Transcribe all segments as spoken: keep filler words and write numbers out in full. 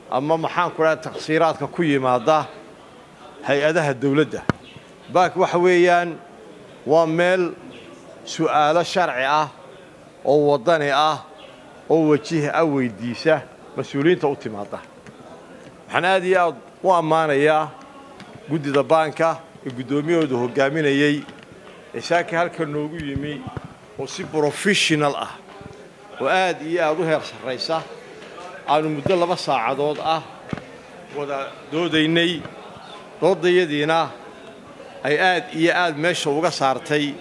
ama maxaan ku dhahay taqsiiraadka ku yimaada hay-adaha dawladda baak waxa weeyaan waa meel su'aalo sharci ah oo wadani ah oo wajihi ah weydiisa mas'uuliyiinta u timaada waxaan aad iyo aad u ammaanayaa guddida baanka ee guddoomiyahooda hogaaminayay ee saaka halka noogu yimi oo si professional ah oo aad iyo aad u heer sarraysa aanu muddo laba saacadood ah wada doodaynay doodayadiina ay aad iyo aad meesha uga saartay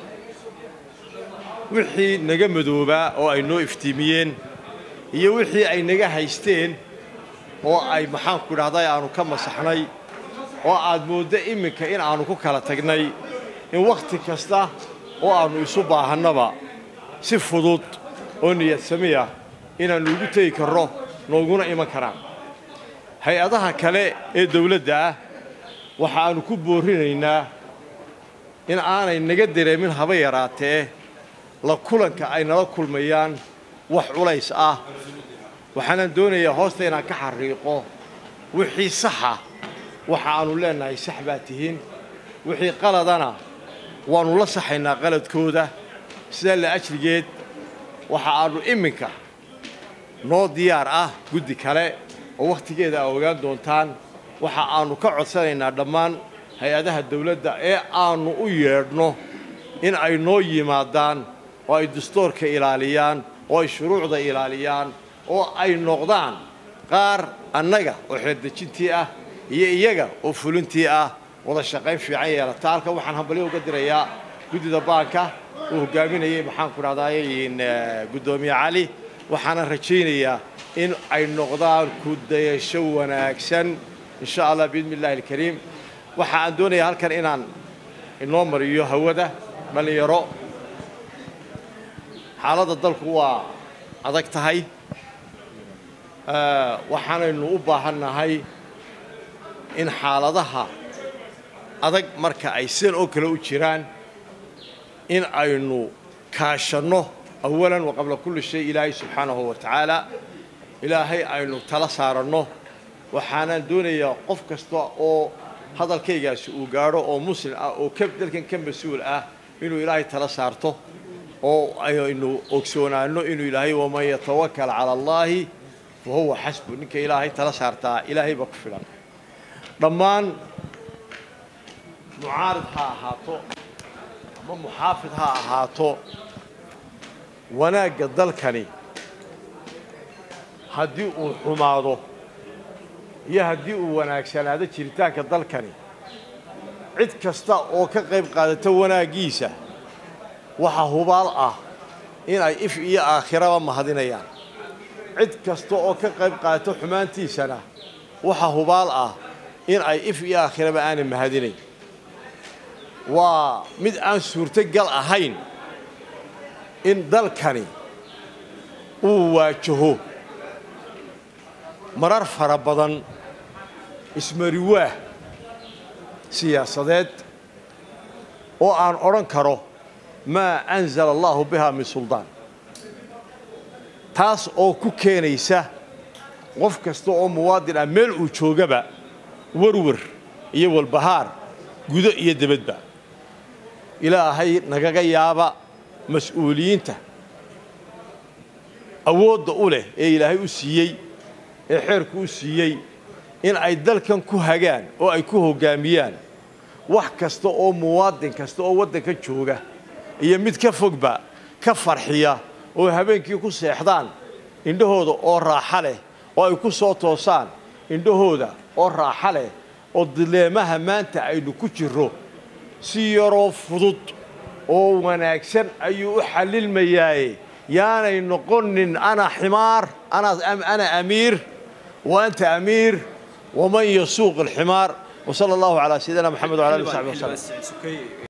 wixii naga madoobaa oo ay noo iftiimiyeen iyo wixii ay naga haysteen oo ay maxaan ku dhahday aanu ka masaxnay oo aad mooddo iminka in aanu ku kala tagnay in wakhti kasta oo aanu isu baahannaba si fudud oo niyad samiya inaannu ugu tegi karro nooguna iman karaan hay-adaha kale ee dawladda ah waxa aanu ku boorinaynaa in aanay naga dareemin haba yaraatee la kulanka ay nala kulmayaan wax culays ah waxaanan doonayaa hoosta inaan ka xariiqo wixii saxa waxa aanu leenahay sax baa tihiin wixii qaladana waannu la saxaynaa qaladkooda sidaa la ajligeed waxa aanu iminka noo diyaar ah guddi kale oo wakhtigeeda aa ogaan doontaan waxa aanu ka codsanaynaa dhammaan hay-adaha dawladda ee aanu u yeedhno in ay noo yimaadaan oo ay dastuurka ilaaliyaan oo ay shuruucda ilaaliyaan oo ay noqdaan qaar annaga oo xeeldejintii ah iyo iyaga oo fulintii ah wada shaqayn fiican yeelata halka waxaan hambalyo uga dirayaa guddida baanka uu hogaaminayay maxaan ku dhahdaay guddoomiye cali waxaana rajaynayaa in ay noqdaan ku dayasho wanaagsan insha allah biidni illaahi alkariim waxa aan doonayaa halkan inaan inoo mariyo hawada dhalinyaro xaaladda dalku waa adag tahay waxaanaynu u baahannahay in xaaladaha adag marka ay sidan oo kale u jiraan in aynu kaashanno awalan wa qabla kulli shay ilaahay subxaanahu wa tacaala ilaahay aynu tala saaranno waxaanaan doonayaa qof kasta oo hadalkaygaasi uu gaadho oo muslim ah oo dalkan ka mas-uul ah inuu ilaahay tala saarto oo aynu ogsoonaanno inuu ilaahay waman yatawakkal cala allaahi fa huwa xasbu ninka ilaahay tala saartaa ilaahay baa ku filan dhammaan mucaarid ha ahaato ama muxaafid ha ahaato wanaagga dalkani haddii uu xumaado iyo haddii uu wanaagsanaado jiritaanka dalkani cid kasta oo ka qayb qaadata wanaaggiisa waxa hubaal ah in ay if iyo aakhiraba mahadinayaan cid kasta oo ka qayb qaadata xumaantiisana waxa hubaal ah in ay if iyo aakhiraba aanay mahadinayn waa mid aan suurtogal ahayn in dalkani uu waajaho marar fara badan ismariwaah siyaasadeed oo aan odhan karo maa anzala allaahu bihaa min suldaan taas oo ku keenaysa qof kasta oo muwaadin ah meel uu joogaba warwar iyo walbahaar gudo iyo debadba ilaahay nagaga yaaba mas-uuliyiinta awoodda u leh ee ilaahay u siiyey ee xeerku u siiyey in ay dalkan ku hagaan oo ay ku hoggaamiyaan wax kasta oo muwaadin kasta oo waddanka jooga iyo mid ka fogba ka farxiya oo habeenkii ku seexdaan indhahooda oo raaxa leh oo ay ku soo toosaan indhahooda oo raaxa leh oo dileemaha maanta aynu ku jirro si yaroo fudud oo wanaagsan ayuu u xallilmayaaye yaanay noqonin ana ximaar ana amiir wa anta amiir waman yasuuq alximaar wasala allahu calaa sayidina maxamed wala alihi wasaxbi wasallam